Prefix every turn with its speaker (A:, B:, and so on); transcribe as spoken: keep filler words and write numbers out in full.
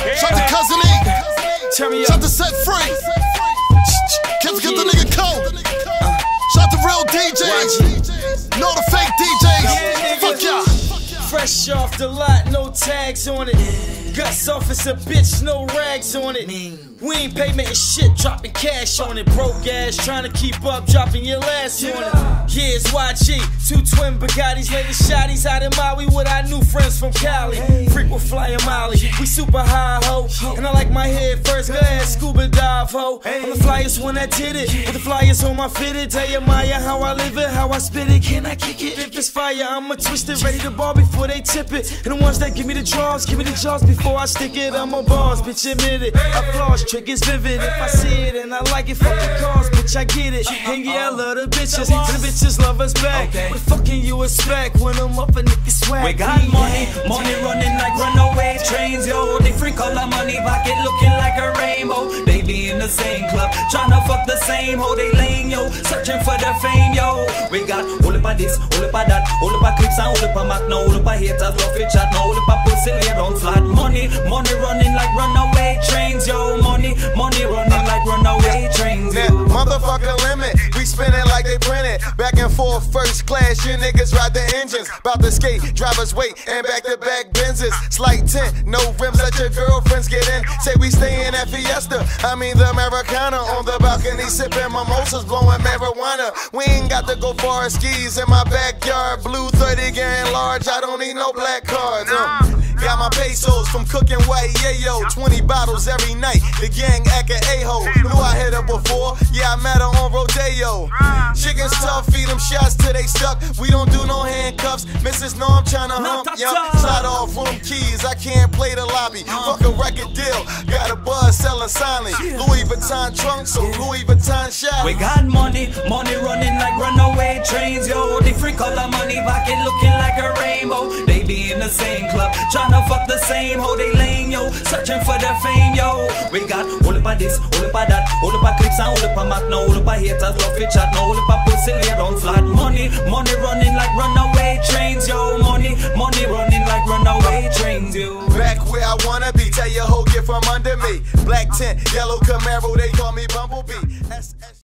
A: Shout to Cousin E. Shout to Set Free. Kids get the nigga cold. Shout to real D Js. No the fake D Js. Fuck y'all.
B: Fresh off the lot, no tags on it. Guts off, it's a bitch, no rags on it. We ain't payment and shit, dropping cash on it. Broke ass, trying to keep up, dropping your last on it. Yeah, it's Y G, two twin Bugattis, latest shotties out in Maui with our new friends from Cali. Freak with Flyin' Molly, we super high, ho. And I like my head first, go ahead, scuba dive, ho. I'm the flyest one that did it, with the flyers on my fitted. Tell you Maya how I live it, how I spit it. Can I kick it? If it's fire, I'ma twist it, ready to ball before they tip it. And the ones that give me the draws, give me the jaws before I stick it. I'm a boss, bitch, admit it. Applause, trick is vivid. If I see it and I like it, fuck the cause, bitch, I get it. And yeah, I love the bitches, the bitches love us back. What the fuck can you expect when I'm up a nigga swag?
C: We got money, money running like runaway trains, yo. Different color money pocket looking like a rainbow. They be in the same club, tryna fuck the same hoe. They lame, yo, searching for the fame, yo. We got all up of this, all up of that, all up of clips and all up of Mac, no all up of haters, love it chat, no all up of pussy lay down flat. Money, money running like runaway trains, yo. Money, money running like runaway trains, yo.
A: Motherfucker limit, we spinning like they printed. Back and forth, first class, you niggas ride the engines. Bout to skate, drivers wait, and back to back Benzes. Slight tint, no rims, let your girlfriends get in. Say we stayin' at Fiesta, I mean the Americana. On the balcony, sipping mimosas, blowing marijuana. We ain't got to go far, skis in my backyard. Blue thirty gang large, I don't need no black cards. Uh. Got my pesos from cooking white yayo. twenty bottles every night, the gang act a a-hole. Knew I hit her before, yeah, I met her on Rodeo. Chickens tough, feed them shots till they stuck. We don't do no handcuffs, missus know I'm tryna hump. Yup, slide off room keys, I can't play the lobby. Fuck a record deal, got a buzz selling silent. Louis Vuitton trunks, so Louis Vuitton shot.
C: We got money, money running like runaway trains, yo. Different color money pocket looking like a rainbow. They be in the same club, tryna fuck the same hoe. They lame, yo, searching for the fame, yo. We got all up of this, all up of that, all up of clips and all up of Mac, no all up of haters, love it chat, no all up of pussy lay down flat. Money, money running like runaway trains, yo. Money, money running like runaway trains, yo.
A: Back where I wanna be, tell your hoe get from under me. Black tint, yellow Camaro, they call me Bumblebee. S -S